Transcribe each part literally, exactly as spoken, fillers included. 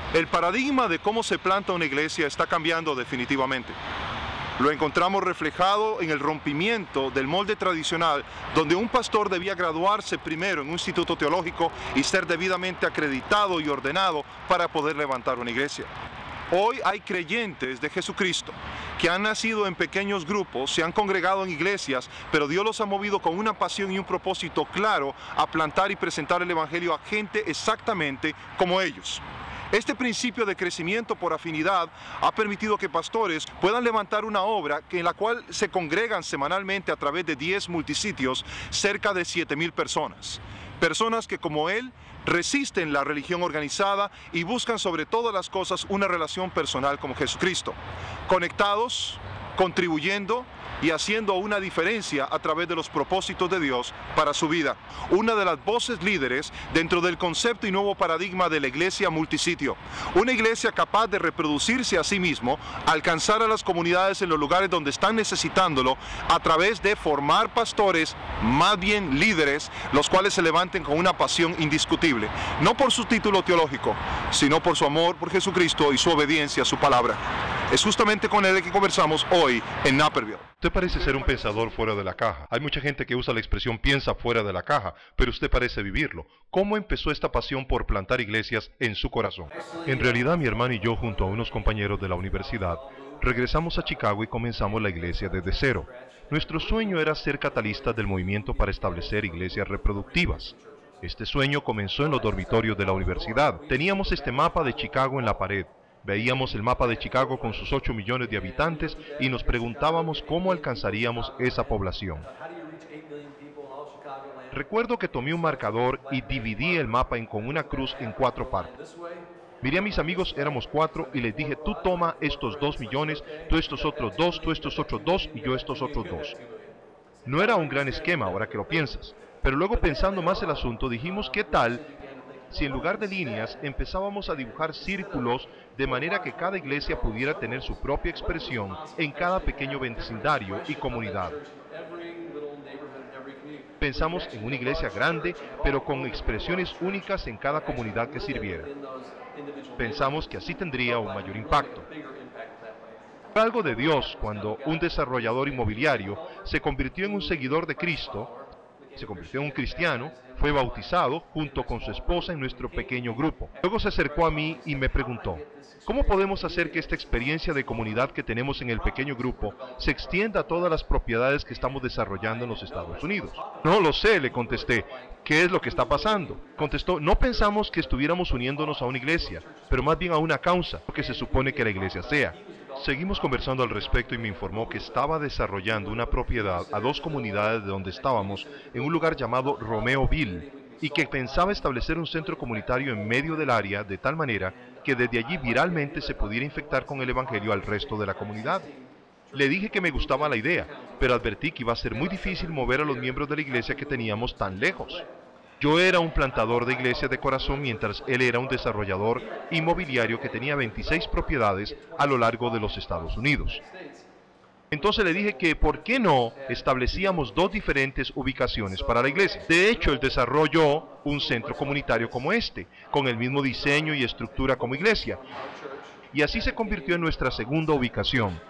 El paradigma de cómo se planta una iglesia está cambiando definitivamente. Lo encontramos reflejado en el rompimiento del molde tradicional, donde un pastor debía graduarse primero en un instituto teológico y ser debidamente acreditado y ordenado para poder levantar una iglesia. Hoy hay creyentes de Jesucristo que han nacido en pequeños grupos, se han congregado en iglesias, pero Dios los ha movido con una pasión y un propósito claro a plantar y presentar el evangelio a gente exactamente como ellos. Este principio de crecimiento por afinidad ha permitido que pastores puedan levantar una obra en la cual se congregan semanalmente a través de diez multisitios cerca de siete mil personas. Personas que, como él, resisten la religión organizada y buscan sobre todas las cosas una relación personal con Jesucristo, conectados, contribuyendo y haciendo una diferencia a través de los propósitos de Dios para su vida. Una de las voces líderes dentro del concepto y nuevo paradigma de la iglesia multisitio. Una iglesia capaz de reproducirse a sí mismo, alcanzar a las comunidades en los lugares donde están necesitándolo, a través de formar pastores, más bien líderes, los cuales se levanten con una pasión indiscutible, no por su título teológico, sino por su amor por Jesucristo y su obediencia a su palabra. Es justamente con él que conversamos hoy en Naperville. Usted parece ser un pensador fuera de la caja. Hay mucha gente que usa la expresión piensa fuera de la caja, pero usted parece vivirlo. ¿Cómo empezó esta pasión por plantar iglesias en su corazón? En realidad, mi hermano y yo, junto a unos compañeros de la universidad, regresamos a Chicago y comenzamos la iglesia desde cero. Nuestro sueño era ser catalistas del movimiento para establecer iglesias reproductivas. Este sueño comenzó en los dormitorios de la universidad. Teníamos este mapa de Chicago en la pared. Veíamos el mapa de Chicago con sus ocho millones de habitantes y nos preguntábamos cómo alcanzaríamos esa población. Recuerdo que tomé un marcador y dividí el mapa en, con una cruz en cuatro partes. Miré a mis amigos, éramos cuatro, y les dije, tú toma estos dos millones, tú estos otros dos, tú estos otros dos y yo estos otros dos. No era un gran esquema ahora que lo piensas, pero luego pensando más el asunto dijimos, ¿qué tal si en lugar de líneas empezábamos a dibujar círculos de manera que cada iglesia pudiera tener su propia expresión en cada pequeño vecindario y comunidad? Pensamos en una iglesia grande, pero con expresiones únicas en cada comunidad que sirviera. Pensamos que así tendría un mayor impacto. Fue algo de Dios cuando un desarrollador inmobiliario se convirtió en un seguidor de Cristo, se convirtió en un cristiano, fue bautizado junto con su esposa en nuestro pequeño grupo. Luego se acercó a mí y me preguntó, ¿cómo podemos hacer que esta experiencia de comunidad que tenemos en el pequeño grupo se extienda a todas las propiedades que estamos desarrollando en los Estados Unidos? No lo sé, le contesté. ¿Qué es lo que está pasando? Contestó, no pensamos que estuviéramos uniéndonos a una iglesia, pero más bien a una causa, lo que se supone que la iglesia sea. Seguimos conversando al respecto y me informó que estaba desarrollando una propiedad a dos comunidades de donde estábamos en un lugar llamado Romeoville y que pensaba establecer un centro comunitario en medio del área de tal manera que desde allí viralmente se pudiera infectar con el evangelio al resto de la comunidad. Le dije que me gustaba la idea, pero advertí que iba a ser muy difícil mover a los miembros de la iglesia que teníamos tan lejos. Yo era un plantador de iglesias de corazón mientras él era un desarrollador inmobiliario que tenía veintiséis propiedades a lo largo de los Estados Unidos. Entonces le dije que ¿por qué no establecíamos dos diferentes ubicaciones para la iglesia? De hecho, él desarrolló un centro comunitario como este, con el mismo diseño y estructura como iglesia. Y así se convirtió en nuestra segunda ubicación.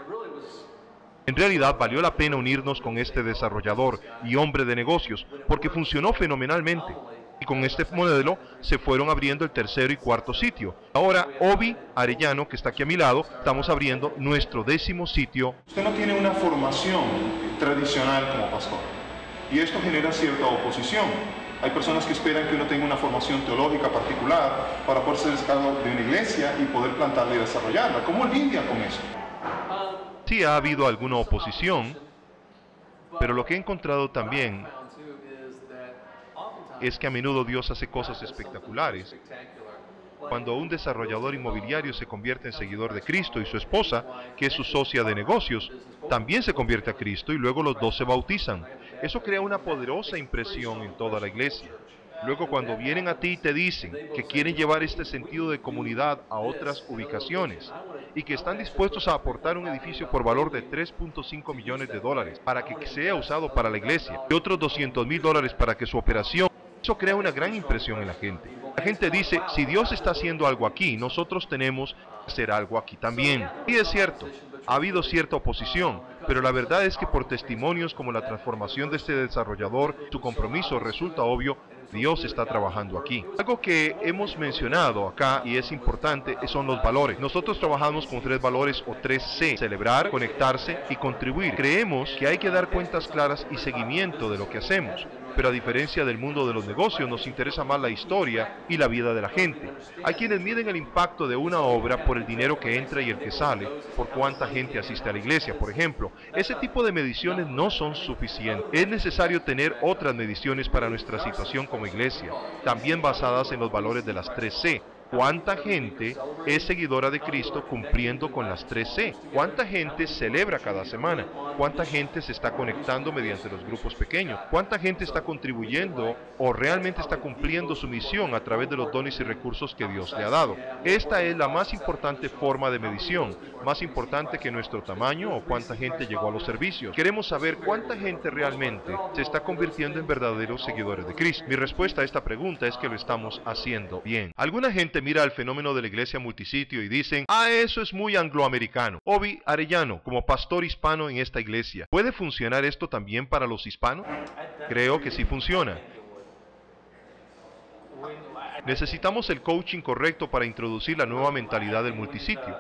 En realidad valió la pena unirnos con este desarrollador y hombre de negocios, porque funcionó fenomenalmente. Y con este modelo se fueron abriendo el tercero y cuarto sitio. Ahora, Obi Arellano, que está aquí a mi lado, estamos abriendo nuestro décimo sitio. Usted no tiene una formación tradicional como pastor, y esto genera cierta oposición. Hay personas que esperan que uno tenga una formación teológica particular para poder ser esclavo de una iglesia y poder plantarla y desarrollarla. ¿Cómo lidia con eso? Sí ha habido alguna oposición, pero lo que he encontrado también es que a menudo Dios hace cosas espectaculares. Cuando un desarrollador inmobiliario se convierte en seguidor de Cristo y su esposa, que es su socia de negocios, también se convierte a Cristo y luego los dos se bautizan. Eso crea una poderosa impresión en toda la iglesia. Luego cuando vienen a ti y te dicen que quieren llevar este sentido de comunidad a otras ubicaciones y que están dispuestos a aportar un edificio por valor de tres punto cinco millones de dólares para que sea usado para la iglesia y otros doscientos mil dólares para que su operación Eso crea una gran impresión en la gente. La gente dice, si Dios está haciendo algo aquí, nosotros tenemos que hacer algo aquí también. Y es cierto, ha habido cierta oposición, pero la verdad es que por testimonios como la transformación de este desarrollador, su compromiso, resulta obvio, Dios está trabajando aquí. Algo que hemos mencionado acá y es importante son los valores. Nosotros trabajamos con tres valores o tres C: celebrar, conectarse y contribuir. Creemos que hay que dar cuentas claras y seguimiento de lo que hacemos. Pero a diferencia del mundo de los negocios, nos interesa más la historia y la vida de la gente. Hay quienes miden el impacto de una obra por el dinero que entra y el que sale, por cuánta gente asiste a la iglesia, por ejemplo. Ese tipo de mediciones no son suficientes. Es necesario tener otras mediciones para nuestra situación como iglesia, también basadas en los valores de las tres C. ¿Cuánta gente es seguidora de Cristo cumpliendo con las tres C? ¿Cuánta gente celebra cada semana? ¿Cuánta gente se está conectando mediante los grupos pequeños? ¿Cuánta gente está contribuyendo o realmente está cumpliendo su misión a través de los dones y recursos que Dios le ha dado? Esta es la más importante forma de medición, más importante que nuestro tamaño o cuánta gente llegó a los servicios. Queremos saber cuánta gente realmente se está convirtiendo en verdaderos seguidores de Cristo. Mi respuesta a esta pregunta es que lo estamos haciendo bien. Alguna gente mira al fenómeno de la iglesia multisitio y dicen, ah, eso es muy angloamericano. Obi Arellano, como pastor hispano en esta iglesia, ¿puede funcionar esto también para los hispanos? Creo que sí funciona. Necesitamos el coaching correcto para introducir la nueva mentalidad del multisitio.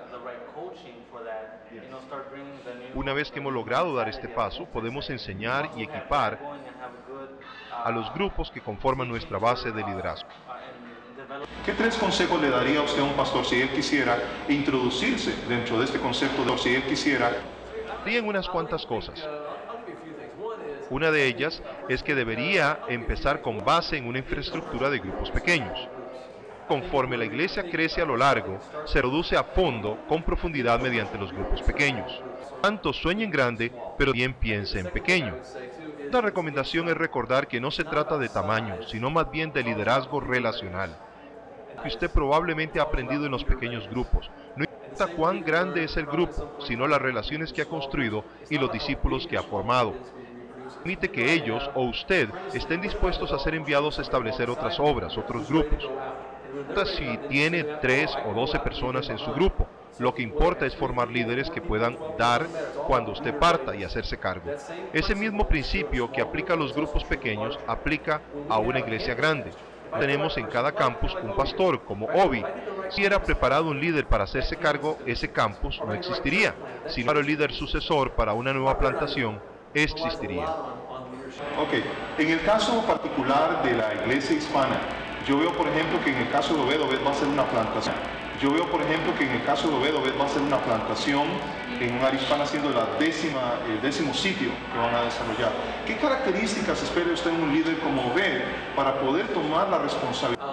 Una vez que hemos logrado dar este paso, podemos enseñar y equipar a los grupos que conforman nuestra base de liderazgo. ¿Qué tres consejos le daría a usted a un pastor si él quisiera introducirse dentro de este concepto de si él quisiera? Harían unas cuantas cosas. Una de ellas es que debería empezar con base en una infraestructura de grupos pequeños. Conforme la iglesia crece a lo largo, se reduce a fondo con profundidad mediante los grupos pequeños. Tanto sueñen grande, pero bien piense en pequeño. La recomendación es recordar que no se trata de tamaño, sino más bien de liderazgo relacional, que usted probablemente ha aprendido en los pequeños grupos. No importa cuán grande es el grupo, sino las relaciones que ha construido y los discípulos que ha formado. Permite que ellos o usted estén dispuestos a ser enviados a establecer otras obras, otros grupos. No importa si tiene tres o doce personas en su grupo, lo que importa es formar líderes que puedan dar cuando usted parta y hacerse cargo. Ese mismo principio que aplica a los grupos pequeños, aplica a una iglesia grande. Tenemos en cada campus un pastor, como Obi. Si era preparado un líder para hacerse cargo, ese campus no existiría. Si no era el líder sucesor para una nueva plantación, existiría. Ok, en el caso particular de la iglesia hispana, yo veo por ejemplo que en el caso de Obed, Obed va a ser una plantación. Yo veo por ejemplo que en el caso de Obed, Obed va a ser una plantación en un área hispana siendo la décima, el décimo sitio que van a desarrollar. ¿Qué características espera usted en un líder como Obed para poder tomar la responsabilidad?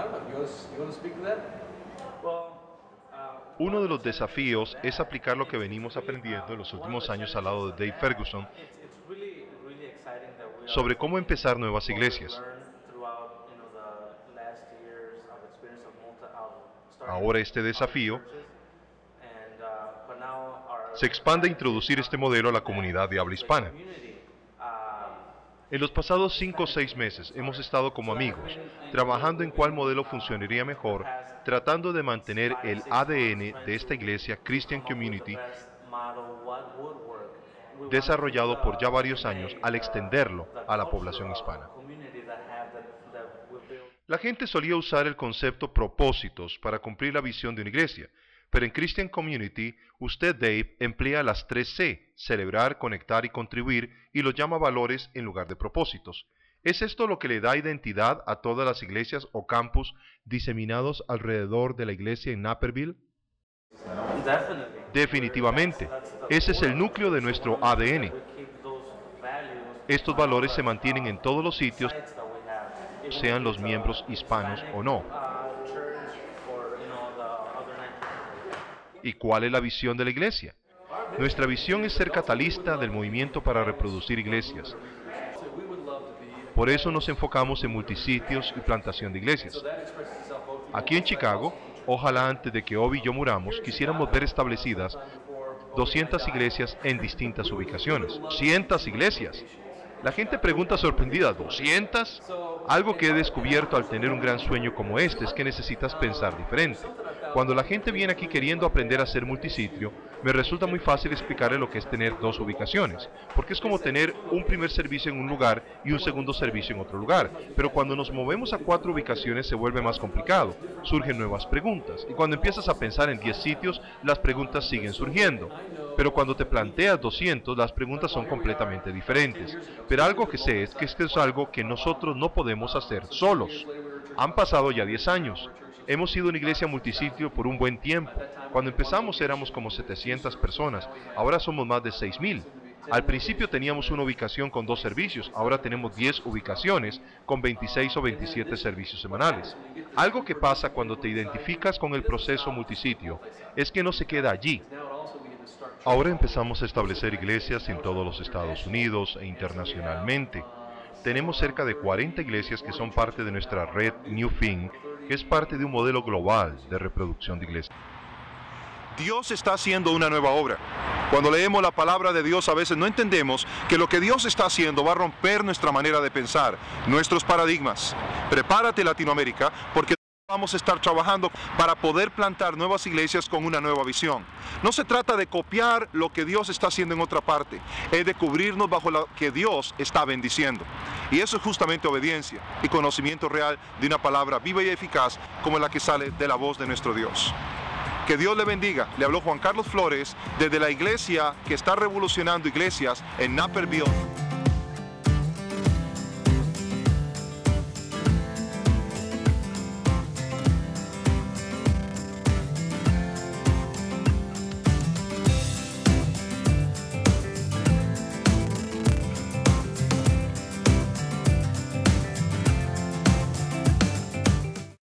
Uno de los desafíos es aplicar lo que venimos aprendiendo en los últimos años al lado de Dave Ferguson sobre cómo empezar nuevas iglesias. Ahora este desafío se expande a introducir este modelo a la comunidad de habla hispana. En los pasados cinco o seis meses hemos estado como amigos, trabajando en cuál modelo funcionaría mejor, tratando de mantener el A D N de esta iglesia Christian Community desarrollado por ya varios años al extenderlo a la población hispana. La gente solía usar el concepto propósitos para cumplir la visión de una iglesia, pero en Christian Community, usted, Dave, emplea las tres C, celebrar, conectar y contribuir, y los llama valores en lugar de propósitos. ¿Es esto lo que le da identidad a todas las iglesias o campus diseminados alrededor de la iglesia en Naperville? Definitivamente. Ese es el núcleo de nuestro A D N. Estos valores se mantienen en todos los sitios, sean los miembros hispanos o no. ¿Y cuál es la visión de la iglesia? Nuestra visión es ser catalista del movimiento para reproducir iglesias. Por eso nos enfocamos en multisitios y plantación de iglesias. Aquí en Chicago, ojalá antes de que Obi y yo muramos, quisiéramos ver establecidas doscientas iglesias en distintas ubicaciones. ¡cientas iglesias! La gente pregunta sorprendida, ¿doscientas? Algo que he descubierto al tener un gran sueño como este es que necesitas pensar diferente. Cuando la gente viene aquí queriendo aprender a hacer multisitio, me resulta muy fácil explicarle lo que es tener dos ubicaciones, porque es como tener un primer servicio en un lugar y un segundo servicio en otro lugar. Pero cuando nos movemos a cuatro ubicaciones se vuelve más complicado, surgen nuevas preguntas, y cuando empiezas a pensar en diez sitios, las preguntas siguen surgiendo. Pero cuando te planteas doscientos, las preguntas son completamente diferentes. Pero algo que sé es que esto es algo que nosotros no podemos hacer solos. Han pasado ya diez años. Hemos sido una iglesia multisitio por un buen tiempo. Cuando empezamos éramos como setecientas personas, ahora somos más de seis mil. Al principio teníamos una ubicación con dos servicios, ahora tenemos diez ubicaciones con veintiséis o veintisiete servicios semanales. Algo que pasa cuando te identificas con el proceso multisitio es que no se queda allí. Ahora empezamos a establecer iglesias en todos los Estados Unidos e internacionalmente. Tenemos cerca de cuarenta iglesias que son parte de nuestra red New Thing, que es parte de un modelo global de reproducción de iglesias. Dios está haciendo una nueva obra. Cuando leemos la palabra de Dios a veces no entendemos que lo que Dios está haciendo va a romper nuestra manera de pensar, nuestros paradigmas. Prepárate, Latinoamérica, porque vamos a estar trabajando para poder plantar nuevas iglesias con una nueva visión. No se trata de copiar lo que Dios está haciendo en otra parte, es de cubrirnos bajo lo que Dios está bendiciendo. Y eso es justamente obediencia y conocimiento real de una palabra viva y eficaz como la que sale de la voz de nuestro Dios. Que Dios le bendiga. Le habló Juan Carlos Flores desde la iglesia que está revolucionando iglesias en Naperville.